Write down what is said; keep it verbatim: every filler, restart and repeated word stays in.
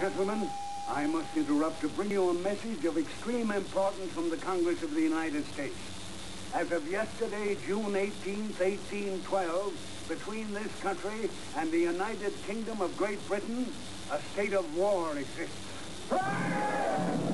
gentlemen, I must interrupt to bring you a message of extreme importance from the Congress of the United States. As of yesterday, June eighteenth, eighteen twelve, between this country and the United Kingdom of Great Britain, a state of war exists.